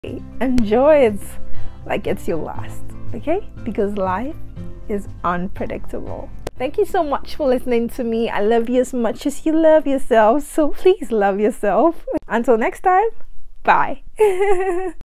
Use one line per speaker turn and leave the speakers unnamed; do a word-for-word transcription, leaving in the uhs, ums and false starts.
Enjoy it like it's your last, okay? Because life is unpredictable. Thank you so much for listening to me. I love you as much as you love yourself, so please love yourself. Until next time, bye.